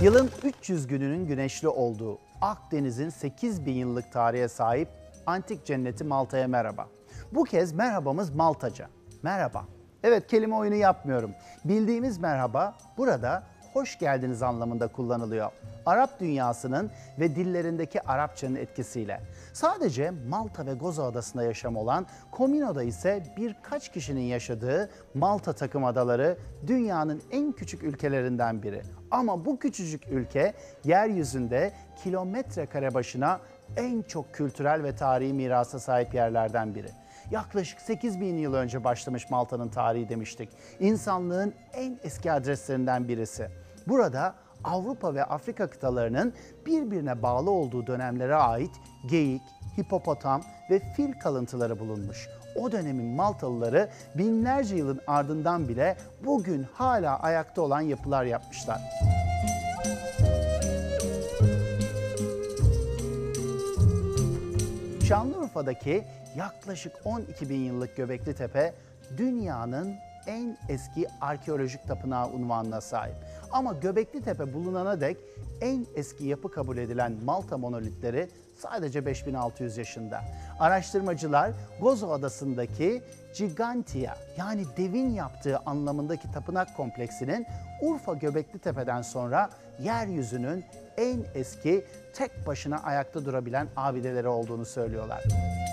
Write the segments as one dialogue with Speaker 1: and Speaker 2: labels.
Speaker 1: Yılın 300 gününün güneşli olduğu Akdeniz'in 8000 yıllık tarihe sahip antik cenneti Malta'ya merhaba. Bu kez merhabamız Maltaca. Merhaba. Evet, kelime oyunu yapmıyorum. Bildiğimiz merhaba burada hoş geldiniz anlamında kullanılıyor. Arap dünyasının ve dillerindeki Arapçanın etkisiyle. Sadece Malta ve Gozo adasında yaşam olan Comino'da ise birkaç kişinin yaşadığı Malta takım adaları dünyanın en küçük ülkelerinden biri. Ama bu küçücük ülke yeryüzünde kilometre kare başına en çok kültürel ve tarihi mirasa sahip yerlerden biri. Yaklaşık 8000 yıl önce başlamış Malta'nın tarihi demiştik. İnsanlığın en eski adreslerinden birisi. Burada Avrupa ve Afrika kıtalarının birbirine bağlı olduğu dönemlere ait geyik, hipopotam ve fil kalıntıları bulunmuş. O dönemin Maltalıları binlerce yılın ardından bile bugün hala ayakta olan yapılar yapmışlar. Şanlıurfa'daki yaklaşık 12.000 yıllık Göbekli Tepe dünyanın en eski arkeolojik tapınağı unvanına sahip. Ama Göbekli Tepe bulunana dek en eski yapı kabul edilen Malta monolitleri sadece 5600 yaşında. Araştırmacılar Gozo adasındaki Gigantia yani devin yaptığı anlamındaki tapınak kompleksinin Urfa Göbekli Tepe'den sonra yeryüzünün en eski tek başına ayakta durabilen abideleri olduğunu söylüyorlar.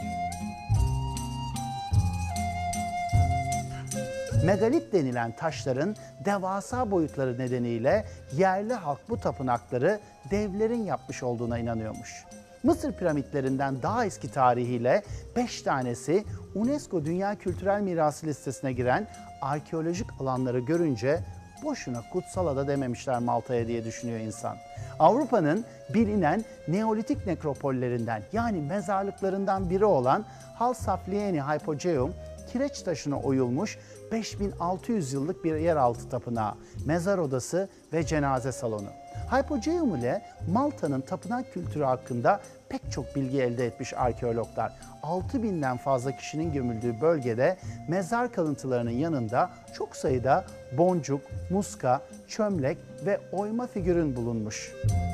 Speaker 1: Megalit denilen taşların devasa boyutları nedeniyle yerli halk bu tapınakları devlerin yapmış olduğuna inanıyormuş. Mısır piramitlerinden daha eski tarihiyle 5 tanesi UNESCO Dünya Kültürel Mirası listesine giren arkeolojik alanları görünce boşuna kutsal ada dememişler Malta'ya diye düşünüyor insan. Avrupa'nın bilinen Neolitik nekropollerinden yani mezarlıklarından biri olan Halsaflieni Hypogeum, kireç taşına oyulmuş 5600 yıllık bir yeraltı tapınağı, mezar odası ve cenaze salonu. Hypogeum ile Malta'nın tapınak kültürü hakkında pek çok bilgi elde etmiş arkeologlar. 6000'den fazla kişinin gömüldüğü bölgede mezar kalıntılarının yanında çok sayıda boncuk, muska, çömlek ve oyma figürün bulunmuş.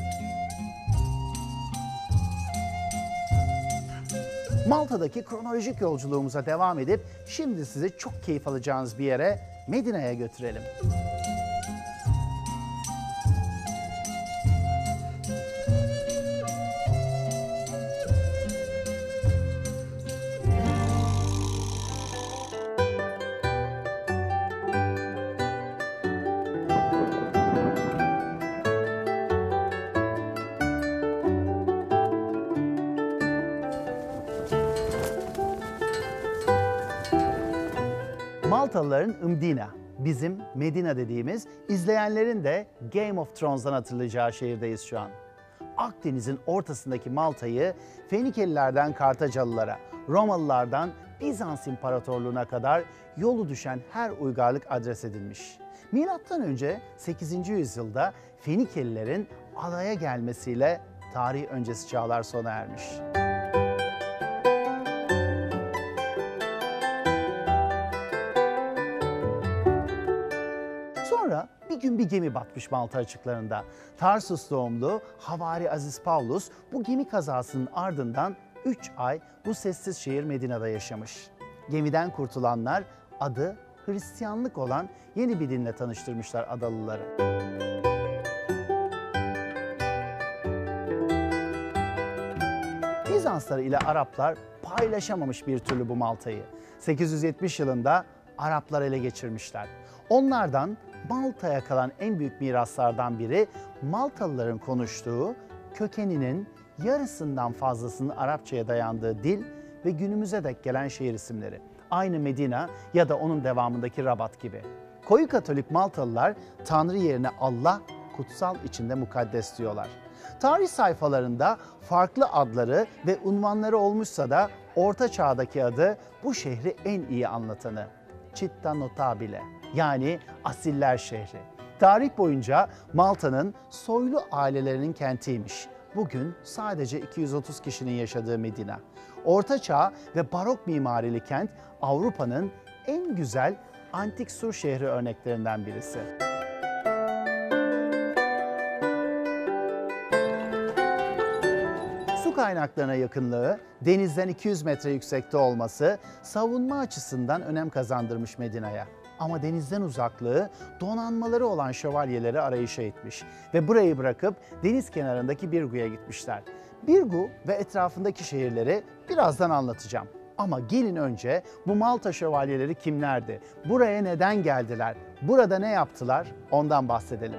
Speaker 1: Malta'daki kronolojik yolculuğumuza devam edip şimdi sizi çok keyif alacağınız bir yere, Medina'ya götürelim. Maltalıların Mdina, bizim Medina dediğimiz, izleyenlerin de Game of Thrones'dan hatırlayacağı şehirdeyiz şu an. Akdeniz'in ortasındaki Malta'yı Fenikelilerden Kartacalılara, Romalılardan Bizans İmparatorluğu'na kadar yolu düşen her uygarlık adres edilmiş. Milattan önce 8. yüzyılda Fenikelilerin adaya gelmesiyle tarih öncesi çağlar sona ermiş. Sonra bir gün bir gemi batmış Malta açıklarında. Tarsus doğumlu Havari Aziz Paulus bu gemi kazasının ardından 3 ay bu sessiz şehir Medina'da yaşamış. Gemiden kurtulanlar adı Hristiyanlık olan yeni bir dinle tanıştırmışlar adalıları. Bizanslar ile Araplar paylaşamamış bir türlü bu Malta'yı. 870 yılında Araplar ele geçirmişler. Onlardan Malta'ya kalan en büyük miraslardan biri Maltalıların konuştuğu, kökeninin yarısından fazlasının Arapçaya dayandığı dil ve günümüze dek gelen şehir isimleri. Aynı Medina ya da onun devamındaki Rabat gibi. Koyu Katolik Maltalılar Tanrı yerine Allah, kutsal içinde mukaddes diyorlar. Tarih sayfalarında farklı adları ve unvanları olmuşsa da Orta Çağ'daki adı bu şehri en iyi anlatanı. Città Notabile yani Asiller şehri. Tarih boyunca Malta'nın soylu ailelerinin kentiymiş. Bugün sadece 230 kişinin yaşadığı Medina. Orta Çağ ve barok mimarili kent Avrupa'nın en güzel antik sur şehri örneklerinden birisi. Su kaynaklarına yakınlığı, denizden 200 metre yüksekte olması savunma açısından önem kazandırmış Medina'ya. Ama denizden uzaklığı donanmaları olan şövalyeleri arayışa itmiş ve burayı bırakıp deniz kenarındaki Birgu'ya gitmişler. Birgu ve etrafındaki şehirleri birazdan anlatacağım. Ama gelin önce bu Malta şövalyeleri kimlerdi? Buraya neden geldiler? Burada ne yaptılar? Ondan bahsedelim.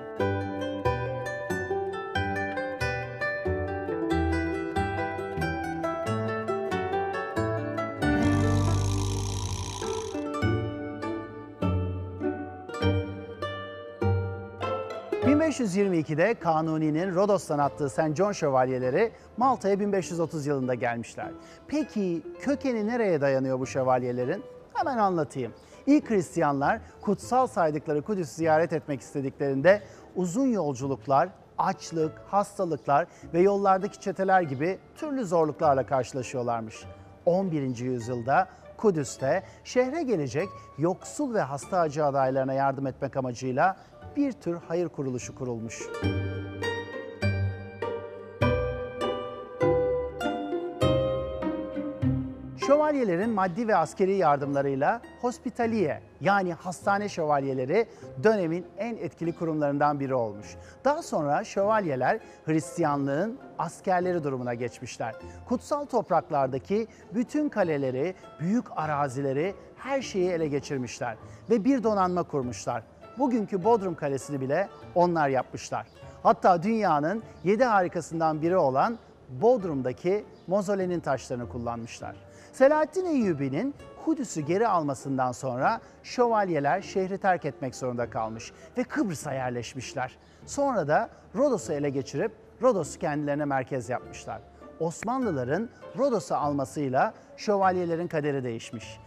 Speaker 1: 1522'de Kanuni'nin Rodos'tan attığı St. John şövalyeleri Malta'ya 1530 yılında gelmişler. Peki kökeni nereye dayanıyor bu şövalyelerin? Hemen anlatayım. İlk Hristiyanlar kutsal saydıkları Kudüs'ü ziyaret etmek istediklerinde uzun yolculuklar, açlık, hastalıklar ve yollardaki çeteler gibi türlü zorluklarla karşılaşıyorlarmış. 11. yüzyılda Kudüs'te şehre gelecek yoksul ve hasta hacı adaylarına yardım etmek amacıyla bir tür hayır kuruluşu kurulmuş. Şövalyelerin maddi ve askeri yardımlarıyla Hospitaliye yani hastane şövalyeleri dönemin en etkili kurumlarından biri olmuş. Daha sonra şövalyeler Hristiyanlığın askerleri durumuna geçmişler. Kutsal topraklardaki bütün kaleleri, büyük arazileri, her şeyi ele geçirmişler ve bir donanma kurmuşlar. Bugünkü Bodrum Kalesi'ni bile onlar yapmışlar. Hatta dünyanın 7 harikasından biri olan Bodrum'daki mozolenin taşlarını kullanmışlar. Selahaddin Eyyubi'nin Kudüs'ü geri almasından sonra şövalyeler şehri terk etmek zorunda kalmış ve Kıbrıs'a yerleşmişler. Sonra da Rodos'u ele geçirip Rodos'u kendilerine merkez yapmışlar. Osmanlıların Rodos'u almasıyla şövalyelerin kaderi değişmiş.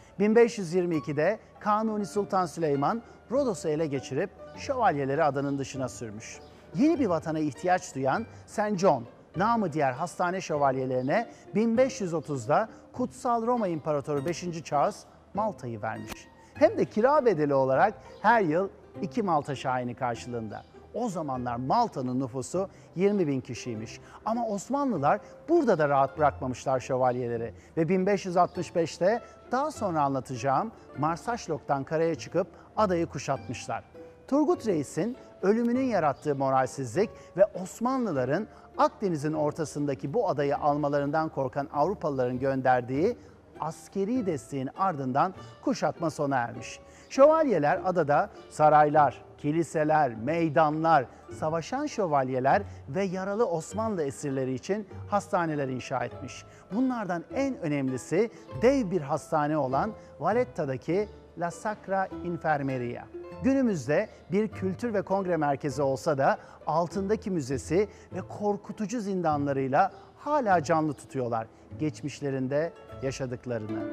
Speaker 1: 1522'de Kanuni Sultan Süleyman Rodos'u ele geçirip şövalyeleri adanın dışına sürmüş. Yeni bir vatana ihtiyaç duyan St. John, namı diğer hastane şövalyelerine 1530'da Kutsal Roma İmparatoru 5. Charles Malta'yı vermiş. Hem de kira bedeli olarak her yıl 2 Malta şahini karşılığında. O zamanlar Malta'nın nüfusu 20.000 kişiymiş. Ama Osmanlılar burada da rahat bırakmamışlar şövalyeleri ve 1565'te daha sonra anlatacağım Marsaşlok'tan karaya çıkıp adayı kuşatmışlar. Turgut Reis'in ölümünün yarattığı moralsizlik ve Osmanlıların Akdeniz'in ortasındaki bu adayı almalarından korkan Avrupalıların gönderdiği askeri desteğin ardından kuşatma sona ermiş. Şövalyeler adada saraylar, kiliseler, meydanlar, savaşan şövalyeler ve yaralı Osmanlı esirleri için hastaneler inşa etmiş. Bunlardan en önemlisi dev bir hastane olan Valletta'daki La Sacra Infermeria. Günümüzde bir kültür ve kongre merkezi olsa da altındaki müzesi ve korkutucu zindanlarıyla hala canlı tutuyorlar geçmişlerinde yaşadıklarını.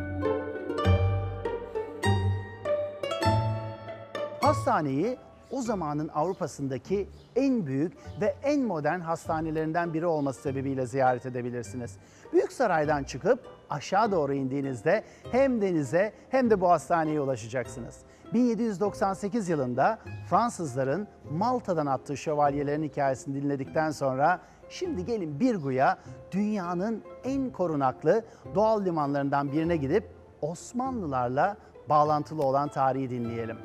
Speaker 1: Hastaneyi o zamanın Avrupa'sındaki en büyük ve en modern hastanelerinden biri olması sebebiyle ziyaret edebilirsiniz. Büyük Saray'dan çıkıp aşağı doğru indiğinizde hem denize hem de bu hastaneye ulaşacaksınız. 1798 yılında Fransızların Malta'dan attığı şövalyelerin hikayesini dinledikten sonra şimdi gelin Birgu'ya, dünyanın en korunaklı doğal limanlarından birine gidip Osmanlılarla bağlantılı olan tarihi dinleyelim.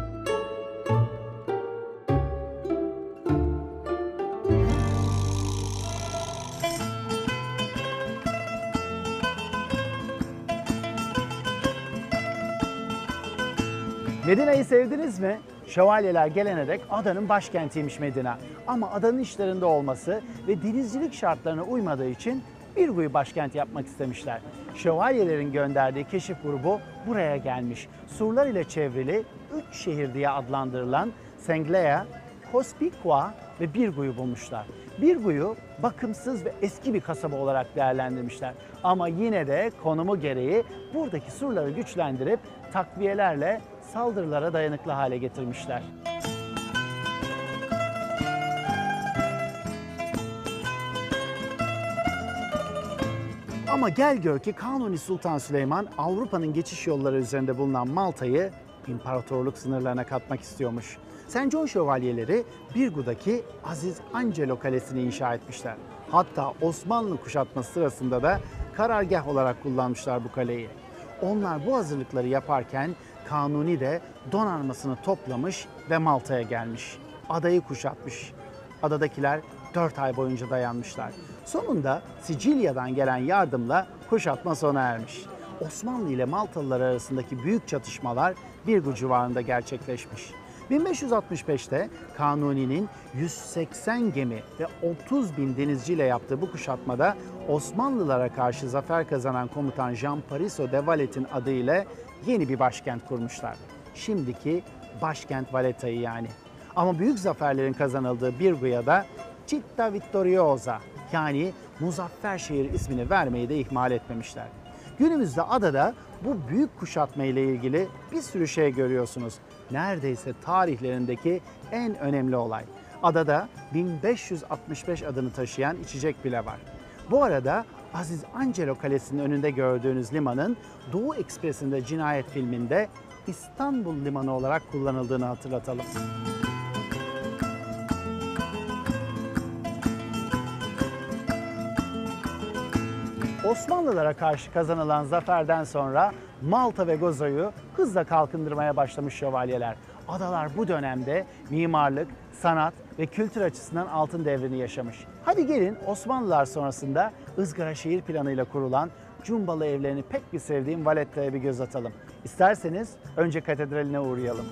Speaker 1: Medina'yı sevdiniz mi? Şövalyeler gelene dek adanın başkentiymiş Medina. Ama adanın işlerinde olması ve denizcilik şartlarına uymadığı için Birgu'yu başkent yapmak istemişler. Şövalyelerin gönderdiği keşif grubu buraya gelmiş. Surlar ile çevrili 3 şehir diye adlandırılan Senglea, Hospiqua ve Birgu'yu bulmuşlar. Birgu'yu bakımsız ve eski bir kasaba olarak değerlendirmişler. Ama yine de konumu gereği buradaki surları güçlendirip takviyelerle saldırılara dayanıklı hale getirmişler. Ama gel gör ki Kanuni Sultan Süleyman Avrupa'nın geçiş yolları üzerinde bulunan Malta'yı imparatorluk sınırlarına katmak istiyormuş. St. John şövalyeleri Birgu'daki Aziz Angelo Kalesi'ni inşa etmişler. Hatta Osmanlı kuşatması sırasında da karargah olarak kullanmışlar bu kaleyi. Onlar bu hazırlıkları yaparken Kanuni de donanmasını toplamış ve Malta'ya gelmiş. Adayı kuşatmış. Adadakiler 4 ay boyunca dayanmışlar. Sonunda Sicilya'dan gelen yardımla kuşatma sona ermiş. Osmanlı ile Maltalılar arasındaki büyük çatışmalar Birgu civarında gerçekleşmiş. 1565'te Kanuni'nin 180 gemi ve 30 bin denizciyle yaptığı bu kuşatmada Osmanlılara karşı zafer kazanan komutan Jean Parisot de Valet'in adıyla yeni bir başkent kurmuşlar. Şimdiki başkent Valetta'yı yani. Ama büyük zaferlerin kazanıldığı Birgu'ya da Città Vittoriosa yani Muzaffer Şehir ismini vermeyi de ihmal etmemişler. Günümüzde adada bu büyük kuşatma ile ilgili bir sürü şey görüyorsunuz. Neredeyse tarihlerindeki en önemli olay. Adada 1565 adını taşıyan içecek bile var. Bu arada Aziz Angelo Kalesi'nin önünde gördüğünüz limanın Doğu Ekspresi'nde Cinayet filminde İstanbul Limanı olarak kullanıldığını hatırlatalım. Osmanlılara karşı kazanılan zaferden sonra Malta ve Gozo'yu hızla kalkındırmaya başlamış şövalyeler. Adalar bu dönemde mimarlık, sanat ve kültür açısından altın devrini yaşamış. Hadi gelin Osmanlılar sonrasında ızgara şehir planıyla kurulan cumbalı evlerini pek bir sevdiğim Valetta'ya bir göz atalım. İsterseniz önce katedraline uğrayalım.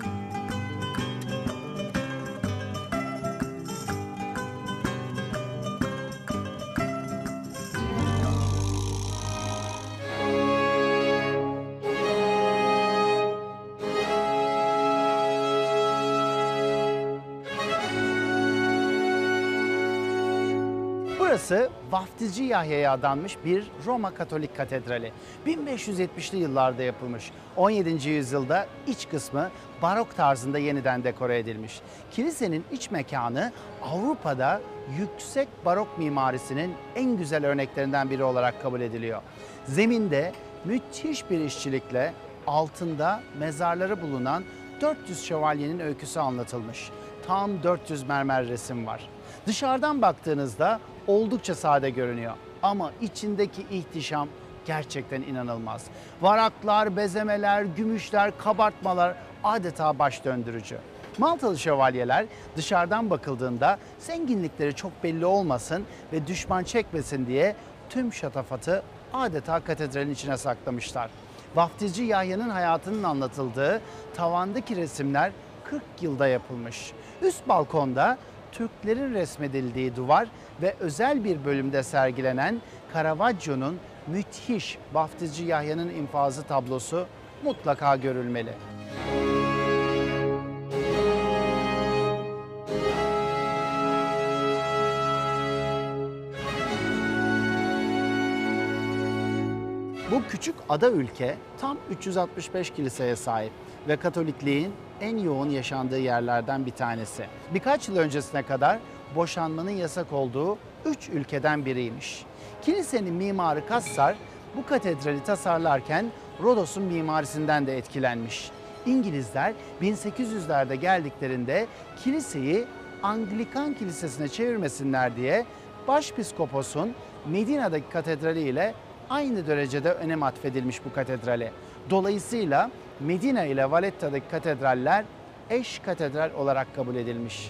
Speaker 1: Burası Vaftizci Yahya'ya adanmış bir Roma Katolik Katedrali. 1570'li yıllarda yapılmış. 17. yüzyılda iç kısmı barok tarzında yeniden dekore edilmiş. Kilisenin iç mekanı Avrupa'da yüksek barok mimarisinin en güzel örneklerinden biri olarak kabul ediliyor. Zeminde müthiş bir işçilikle altında mezarları bulunan 400 şövalyenin öyküsü anlatılmış. Tam 400 mermer resim var. Dışarıdan baktığınızda oldukça sade görünüyor ama içindeki ihtişam gerçekten inanılmaz. Varaklar, bezemeler, gümüşler, kabartmalar adeta baş döndürücü. Maltalı şövalyeler dışarıdan bakıldığında zenginlikleri çok belli olmasın ve düşman çekmesin diye tüm şatafatı adeta katedralin içine saklamışlar. Vaftizci Yahya'nın hayatının anlatıldığı tavandaki resimler 40 yılda yapılmış. Üst balkonda Türklerin resmedildiği duvar ve özel bir bölümde sergilenen Caravaggio'nun müthiş Vaftizci Yahya'nın infazı tablosu mutlaka görülmeli. Bu küçük ada ülke tam 365 kiliseye sahip ve Katolikliğin en yoğun yaşandığı yerlerden bir tanesi. Birkaç yıl öncesine kadar boşanmanın yasak olduğu 3 ülkeden biriymiş. Kilisenin mimarı Cassar bu katedrali tasarlarken Rodos'un mimarisinden de etkilenmiş. İngilizler 1800'lerde geldiklerinde kiliseyi Anglikan Kilisesi'ne çevirmesinler diye Başpiskopos'un Medina'daki katedrali ile aynı derecede önem atfedilmiş bu katedrale. Dolayısıyla Medina ile Valetta'daki katedraller eş katedral olarak kabul edilmiş.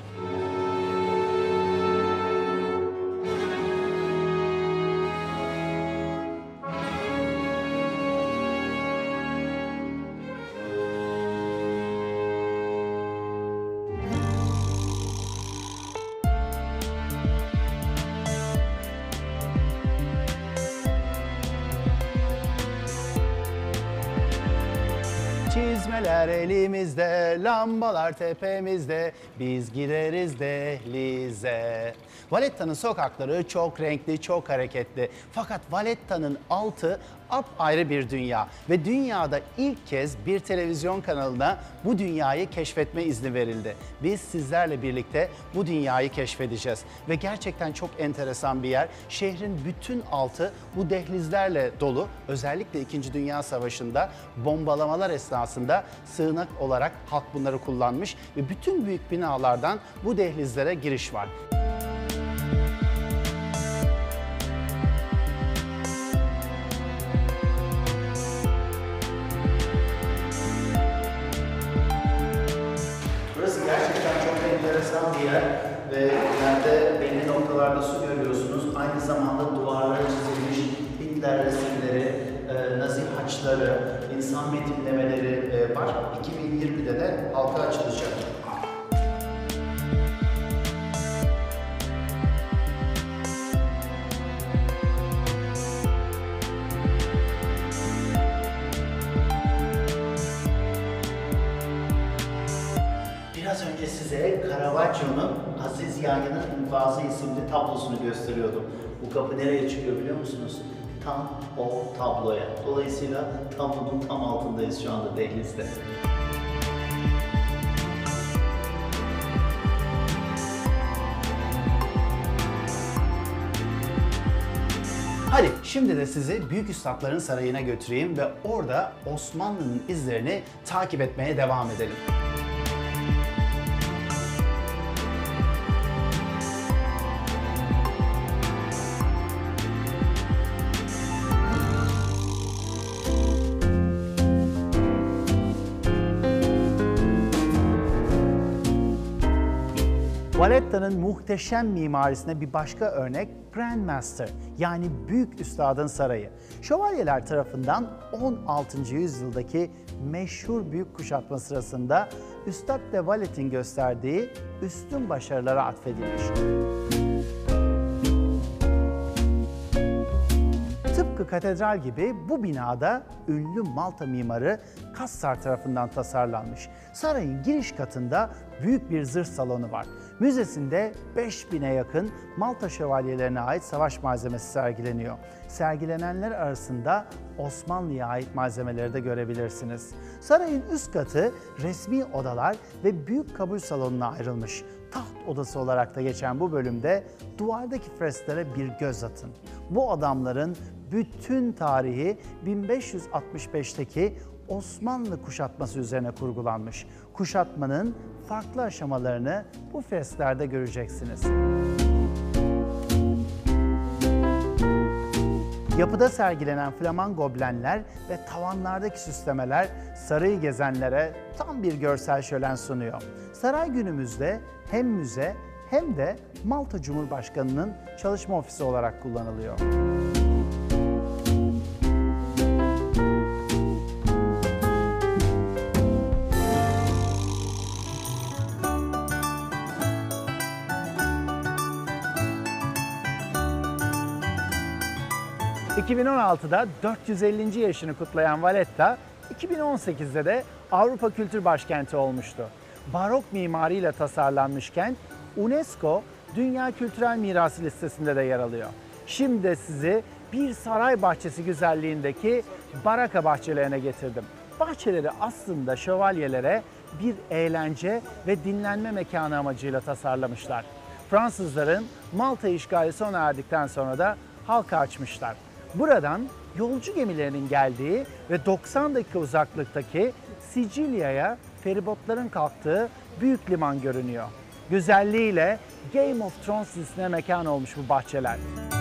Speaker 1: Çizmeler elimizde, lambalar tepemizde, biz gideriz dehlize. Valetta'nın sokakları çok renkli, çok hareketli. Fakat Valetta'nın altı apayrı bir dünya. Ve dünyada ilk kez bir televizyon kanalına bu dünyayı keşfetme izni verildi. Biz sizlerle birlikte bu dünyayı keşfedeceğiz. Ve gerçekten çok enteresan bir yer. Şehrin bütün altı bu dehlizlerle dolu. Özellikle 2. Dünya Savaşı'nda bombalamalar esnasında sığınak olarak halk bunları kullanmış. Ve bütün büyük binalardan bu dehlizlere giriş var. bir yer ve yerde belli noktalarda su görüyorsunuz. Aynı zamanda duvarlara çizilmiş Hitler resimleri, Nazi haçları, insan betimlemeleri var. 2020'de de halka açılacak. Biraz önce size Caravaggio'nun Aziz Yahyan'ın İnfazı isimli tablosunu gösteriyordum. Bu kapı nereye çıkıyor biliyor musunuz? Tam o tabloya. Dolayısıyla tablonun tam altındayız şu anda dehlizde. Hadi şimdi de sizi Büyük Üstadların Sarayı'na götüreyim ve orada Osmanlı'nın izlerini takip etmeye devam edelim. Valletta'nın muhteşem mimarisine bir başka örnek Grand Master yani Büyük Üstadın Sarayı. Şövalyeler tarafından 16. yüzyıldaki meşhur büyük kuşatma sırasında Üstad de Vallet'in gösterdiği üstün başarılara atfedilmiş. Tıpkı katedral gibi bu binada ünlü Malta mimarı Cassar tarafından tasarlanmış. Sarayın giriş katında büyük bir zırh salonu var. Müzesinde 5000'e yakın Malta şövalyelerine ait savaş malzemesi sergileniyor. Sergilenenler arasında Osmanlı'ya ait malzemeleri de görebilirsiniz. Sarayın üst katı resmi odalar ve büyük kabul salonuna ayrılmış. Taht odası olarak da geçen bu bölümde duvardaki fresklere bir göz atın. Bu adamların bütün tarihi 1565'teki Osmanlı kuşatması üzerine kurgulanmış. Kuşatmanın farklı aşamalarını bu fresklerde göreceksiniz. Yapıda sergilenen flaman goblenler ve tavanlardaki süslemeler sarayı gezenlere tam bir görsel şölen sunuyor. Saray günümüzde hem müze hem de Malta Cumhurbaşkanı'nın çalışma ofisi olarak kullanılıyor. ...2016'da 450. yaşını kutlayan Valletta, 2018'de de Avrupa Kültür Başkenti olmuştu. Barok mimariyle tasarlanmış kent, UNESCO Dünya Kültürel Mirası listesinde de yer alıyor. Şimdi de sizi bir saray bahçesi güzelliğindeki baraka bahçelerine getirdim. Bahçeleri aslında şövalyelere bir eğlence ve dinlenme mekanı amacıyla tasarlamışlar. Fransızların Malta işgali sona erdikten sonra da halka açmışlar. Buradan yolcu gemilerinin geldiği ve 90 dakika uzaklıktaki Sicilya'ya feribotların kalktığı büyük liman görünüyor. Güzelliğiyle Game of Thrones dizisine mekan olmuş bu bahçeler.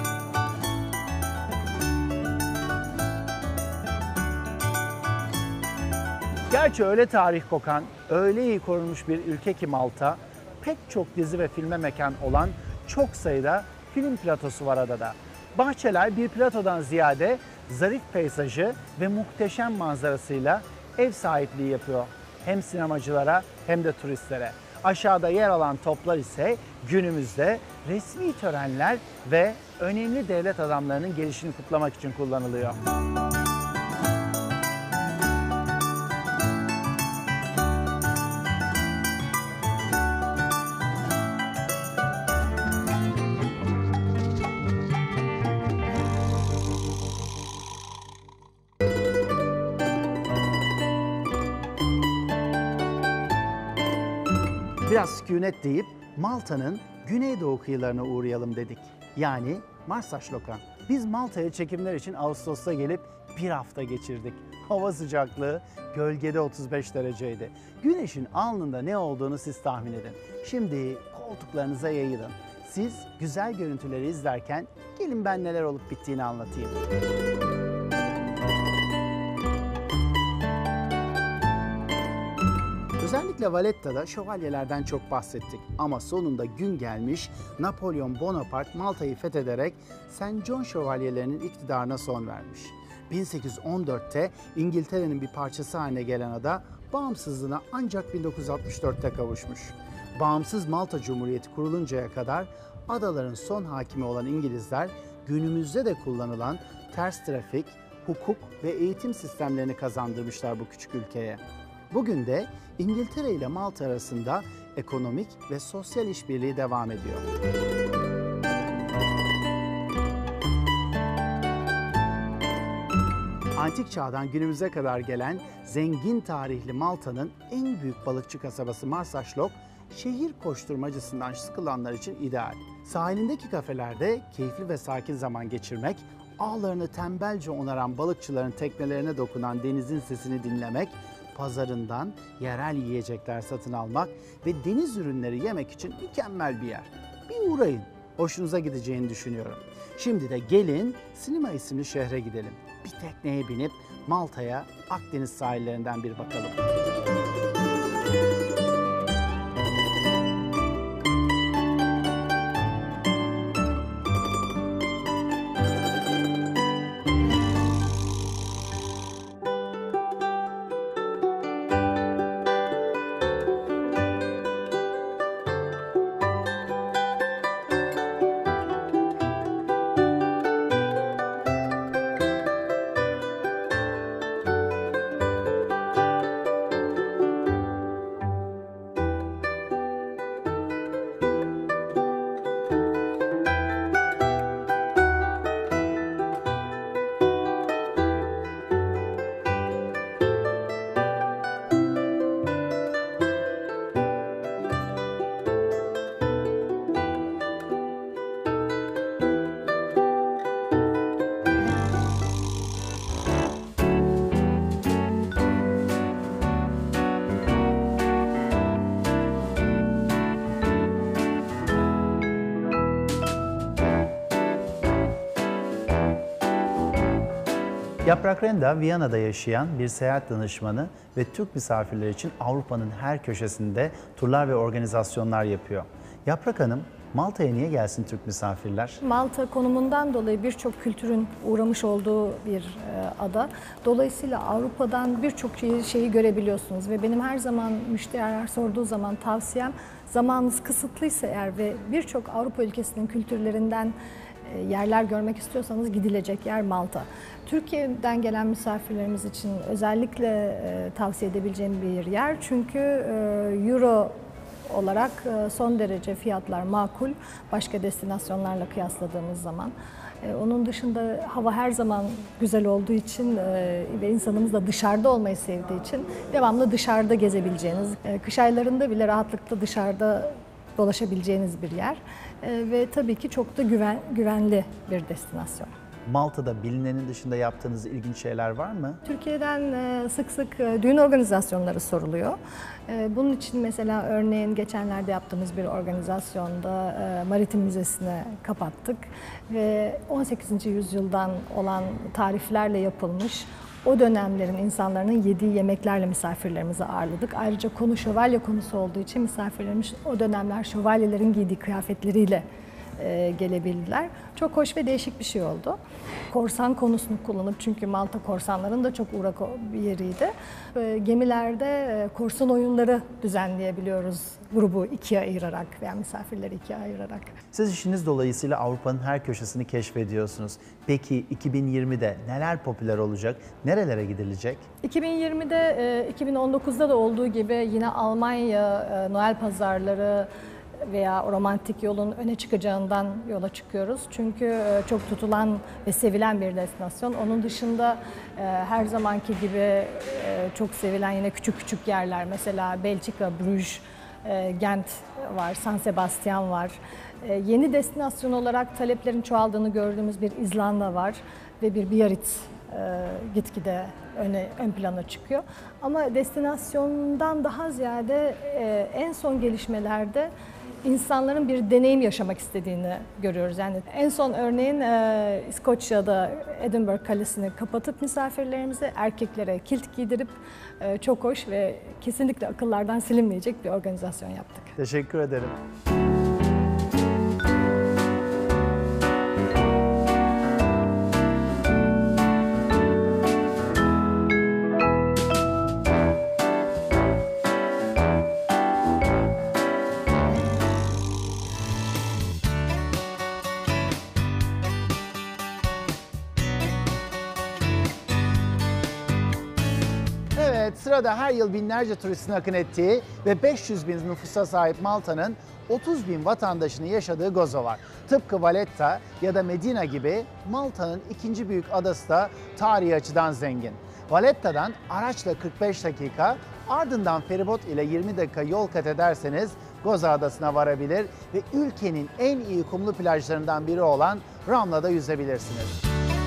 Speaker 1: Gerçi öyle tarih kokan, öyle iyi korunmuş bir ülke ki Malta, pek çok dizi ve filme mekan olan çok sayıda film platosu var adada. Bahçeler bir platodan ziyade zarif peyzajı ve muhteşem manzarasıyla ev sahipliği yapıyor. Hem sinemacılara hem de turistlere. Aşağıda yer alan toplar ise günümüzde resmi törenler ve önemli devlet adamlarının gelişini kutlamak için kullanılıyor. Biraz sükunet deyip Malta'nın güneydoğu kıyılarına uğrayalım dedik. Yani Marsaçloka. Biz Malta'ya çekimler için Ağustos'ta gelip bir hafta geçirdik. Hava sıcaklığı gölgede 35 dereceydi. Güneşin alnında ne olduğunu siz tahmin edin. Şimdi koltuklarınıza yayılın. Siz güzel görüntüleri izlerken gelin ben neler olup bittiğini anlatayım. Özellikle Valletta'da şövalyelerden çok bahsettik. Ama sonunda gün gelmiş, Napolyon Bonaparte Malta'yı fethederek St. John şövalyelerinin iktidarına son vermiş. 1814'te İngiltere'nin bir parçası haline gelen ada bağımsızlığına ancak 1964'te kavuşmuş. Bağımsız Malta Cumhuriyeti kuruluncaya kadar adaların son hakimi olan İngilizler günümüzde de kullanılan ters trafik, hukuk ve eğitim sistemlerini kazandırmışlar bu küçük ülkeye. Bugün de İngiltere ile Malta arasında ekonomik ve sosyal işbirliği devam ediyor. Antik çağdan günümüze kadar gelen zengin tarihli Malta'nın en büyük balıkçı kasabası Marsaxlok, şehir koşturmacasından sıkılanlar için ideal. Sahilindeki kafelerde keyifli ve sakin zaman geçirmek, ağlarını tembelce onaran balıkçıların teknelerine dokunan denizin sesini dinlemek, pazarından yerel yiyecekler satın almak ve deniz ürünleri yemek için mükemmel bir yer. Bir uğrayın, hoşunuza gideceğini düşünüyorum. Şimdi de gelin Slima isimli şehre gidelim. Bir tekneye binip Malta'ya, Akdeniz sahillerinden bir bakalım. Yaprak Renda, Viyana'da yaşayan bir seyahat danışmanı ve Türk misafirler için Avrupa'nın her köşesinde turlar ve organizasyonlar yapıyor. Yaprak Hanım, Malta'ya niye gelsin Türk misafirler?
Speaker 2: Malta konumundan dolayı birçok kültürün uğramış olduğu bir ada. Dolayısıyla Avrupa'dan birçok şeyi görebiliyorsunuz ve benim her zaman müşteriler sorduğu zaman tavsiyem, zamanınız kısıtlıysa eğer ve birçok Avrupa ülkesinin kültürlerinden yerler görmek istiyorsanız gidilecek yer Malta. Türkiye'den gelen misafirlerimiz için özellikle tavsiye edebileceğim bir yer. Çünkü Euro olarak son derece fiyatlar makul başka destinasyonlarla kıyasladığımız zaman. Onun dışında hava her zaman güzel olduğu için ve insanımız da dışarıda olmayı sevdiği için devamlı dışarıda gezebileceğiniz, kış aylarında bile rahatlıkla dışarıda dolaşabileceğiniz bir yer ve tabii ki çok da güvenli bir destinasyon.
Speaker 1: Malta'da bilinenin dışında yaptığınız ilginç şeyler var mı?
Speaker 2: Türkiye'den sık sık düğün organizasyonları soruluyor. Bunun için mesela örneğin geçenlerde yaptığımız bir organizasyonda Maritim Müzesi'ne kapattık ve 18. yüzyıldan olan tariflerle yapılmış o dönemlerin insanların yediği yemeklerle misafirlerimizi ağırladık. Ayrıca konu şövalye konusu olduğu için misafirlerimiz o dönemler şövalyelerin giydiği kıyafetleriyle gelebildiler. Çok hoş ve değişik bir şey oldu. Korsan konusunu kullanıp, çünkü Malta korsanların da çok uğrak bir yeriydi. Gemilerde korsan oyunları düzenleyebiliyoruz grubu ikiye ayırarak veya misafirleri ikiye ayırarak.
Speaker 1: Siz işiniz dolayısıyla Avrupa'nın her köşesini keşfediyorsunuz. Peki 2020'de neler popüler olacak? Nerelere gidilecek?
Speaker 2: 2020'de 2019'da da olduğu gibi yine Almanya, Noel pazarları veya romantik yolun öne çıkacağından yola çıkıyoruz. Çünkü çok tutulan ve sevilen bir destinasyon. Onun dışında her zamanki gibi çok sevilen yine küçük küçük yerler. Mesela Belçika, Bruges, Gent var, San Sebastian var. Yeni destinasyon olarak taleplerin çoğaldığını gördüğümüz bir İzlanda var ve bir Biarritz gitgide ön plana çıkıyor. Ama destinasyondan daha ziyade en son gelişmelerde insanların bir deneyim yaşamak istediğini görüyoruz. Yani en son örneğin İskoçya'da Edinburgh Kalesi'ni kapatıp misafirlerimize erkeklere kilt giydirip çok hoş ve kesinlikle akıllardan silinmeyecek bir organizasyon yaptık.
Speaker 1: Teşekkür ederim. Evet, sırada her yıl binlerce turistin akın ettiği ve 500 bin nüfusa sahip Malta'nın 30 bin vatandaşının yaşadığı Gozo var. Tıpkı Valletta ya da Medina gibi Malta'nın ikinci büyük adası da tarihi açıdan zengin. Valletta'dan araçla 45 dakika, ardından feribot ile 20 dakika yol kat ederseniz Gozo Adası'na varabilir ve ülkenin en iyi kumlu plajlarından biri olan Ramla'da yüzebilirsiniz.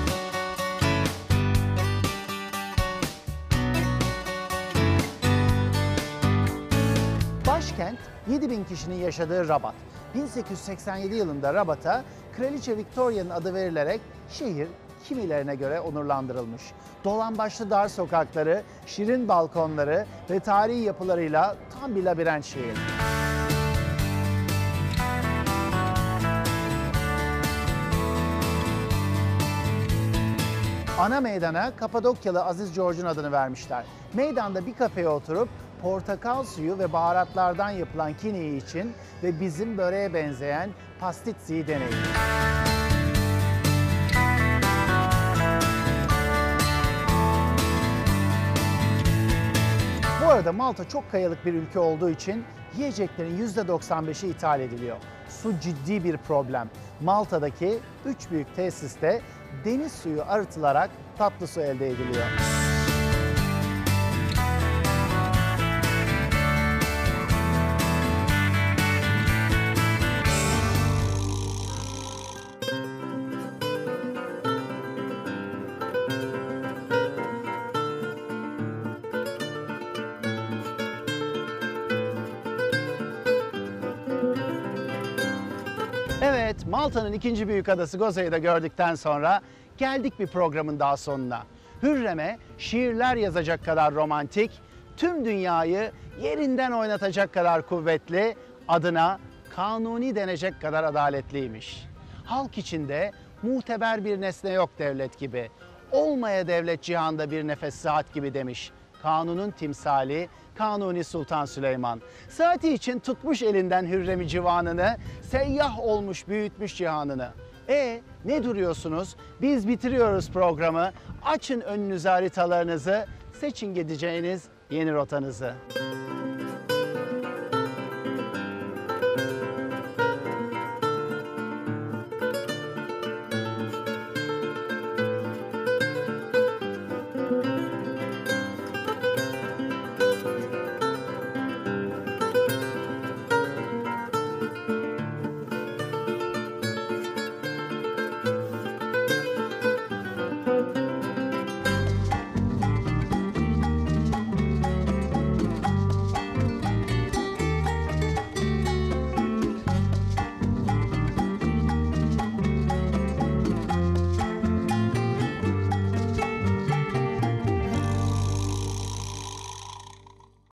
Speaker 1: Başkent 7.000 kişinin yaşadığı Rabat. 1887 yılında Rabat'a Kraliçe Victoria'nın adı verilerek şehir kimilerine göre onurlandırılmış. Dolambaçlı dar sokakları, şirin balkonları ve tarihi yapılarıyla tam bir labirent şehir. Ana meydana Kapadokyalı Aziz George'un adını vermişler. Meydanda bir kafeye oturup portakal suyu ve baharatlardan yapılan kiniyi için ve bizim böreğe benzeyen pastitsiyi deneyin. Bu arada Malta çok kayalık bir ülke olduğu için yiyeceklerin %95'i ithal ediliyor. Su ciddi bir problem. Malta'daki 3 büyük tesiste deniz suyu arıtılarak tatlı su elde ediliyor. Evet, Malta'nın ikinci büyük adası Gozo'yu da gördükten sonra geldik bir programın daha sonuna. Hürrem'e şiirler yazacak kadar romantik, tüm dünyayı yerinden oynatacak kadar kuvvetli, adına kanuni denecek kadar adaletliymiş. Halk içinde muteber bir nesne yok devlet gibi, olmaya devlet cihanda bir nefes saat gibi demiş. Kanunun timsali Kanuni Sultan Süleyman. Saati için tutmuş elinden Hürrem-i Civanını, seyyah olmuş büyütmüş cihanını. Ne duruyorsunuz? Biz bitiriyoruz programı. Açın önünüze haritalarınızı, seçin gideceğiniz yeni rotanızı.